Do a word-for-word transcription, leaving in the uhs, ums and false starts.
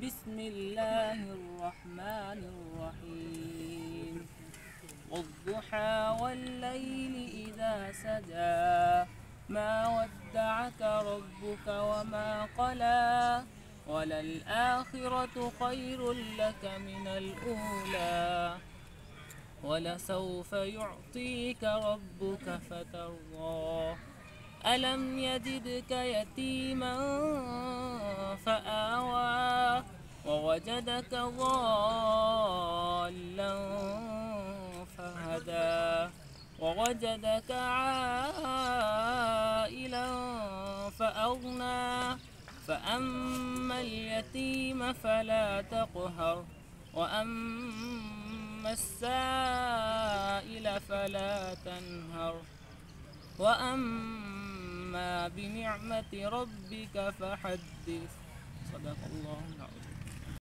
بسم الله الرحمن الرحيم والضحى والليل إذا سجى ما ودعك ربك وما قلى وللآخرة خير لك من الأولى ولسوف يعطيك ربك فترضى ألم يجدك يتيما فآوى ووجدك ضالا فهدى ووجدك عائلا فأغنى فأما اليتيم فلا تقهر وأما السائل فلا تنهر وأما بنعمة ربك فحدث. صدق الله العظيم.